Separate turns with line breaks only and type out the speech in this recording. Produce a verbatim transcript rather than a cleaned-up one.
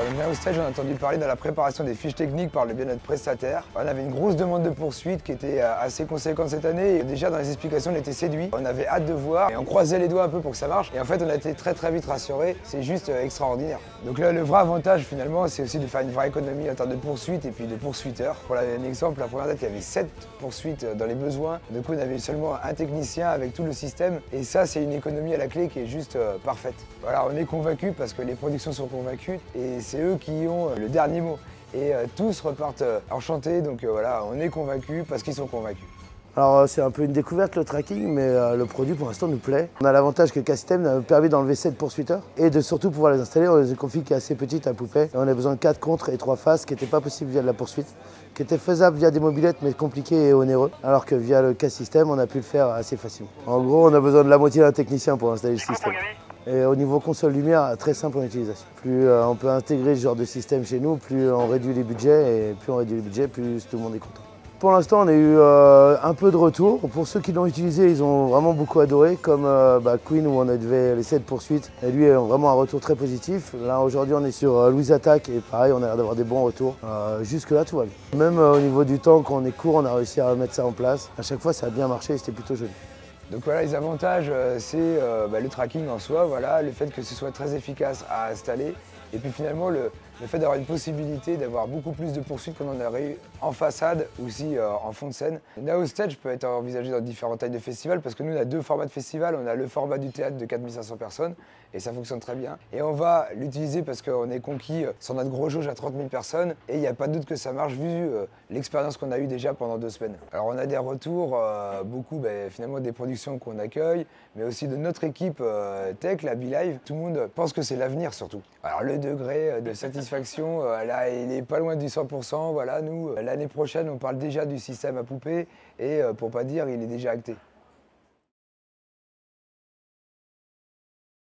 on vient au stage, on a entendu parler de la préparation des fiches techniques par le bien-être prestataire. On avait une grosse demande de poursuite qui était assez conséquente cette année. Et déjà dans les explications, on était séduits. On avait hâte de voir et on croisait les doigts un peu pour que ça marche. Et en fait, on a été très très vite rassurés. C'est juste extraordinaire. Donc là, le vrai avantage finalement, c'est aussi de faire une vraie économie en termes de poursuite et puis de poursuiteurs. Pour un exemple, la première date, il y avait sept poursuites dans les besoins. Du coup, on avait seulement un technicien avec tout le système. Et ça, c'est une économie à la clé qui est juste euh, parfaite. Voilà, on est convaincus parce que les productions sont convaincues et c'est eux qui ont le dernier mot. Et euh, tous repartent euh, enchantés, donc euh, voilà, on est convaincus parce qu'ils sont convaincus.
Alors c'est un peu une découverte le tracking, mais euh, le produit pour l'instant nous plaît. On a l'avantage que K-System nous a permis d'enlever sept poursuiteurs et de surtout pouvoir les installer. On les a config qui est assez petite à poupée. Et on a besoin de quatre contre et trois faces, qui n'étaient pas possible via de la poursuite, qui était faisable via des mobilettes mais compliqué et onéreux, alors que via le K-System on a pu le faire assez facilement. En gros, on a besoin de la moitié d'un technicien pour installer le système. Et au niveau console lumière, très simple en utilisation. Plus euh, on peut intégrer ce genre de système chez nous, plus on réduit les budgets, et plus on réduit les budgets, plus tout le monde est content. Pour l'instant, on a eu euh, un peu de retour. Pour ceux qui l'ont utilisé, ils ont vraiment beaucoup adoré, comme euh, bah, Queen où on avait les sept poursuites. Et lui a vraiment un retour très positif. Là, aujourd'hui, on est sur euh, Louise Attack et pareil, on a l'air d'avoir des bons retours. Euh, Jusque-là, tout va bien. Même euh, au niveau du temps, quand on est court, on a réussi à mettre ça en place. À chaque fois, ça a bien marché et c'était plutôt joli.
Donc voilà, les avantages, euh, c'est euh, bah, le tracking en soi, voilà, le fait que ce soit très efficace à installer, et puis finalement le, le fait d'avoir une possibilité d'avoir beaucoup plus de poursuites qu'on en aurait eu en façade ou aussi euh, en fond de scène. Nao Stage peut être envisagé dans différentes tailles de festivals parce que nous on a deux formats de festival, on a le format du théâtre de quatre mille cinq cents personnes et ça fonctionne très bien. Et on va l'utiliser parce qu'on est conquis sur notre gros jauge à trente mille personnes et il n'y a pas de doute que ça marche vu euh, l'expérience qu'on a eue déjà pendant deux semaines. Alors on a des retours, euh, beaucoup ben, finalement des productions qu'on accueille, mais aussi de notre équipe euh, tech, la BeLive. Tout le monde pense que c'est l'avenir surtout. Alors le degré de satisfaction, euh, là il est pas loin du cent pour cent. Voilà, nous, euh, l'année prochaine on parle déjà du système à poupée et euh, pour pas dire il est déjà acté.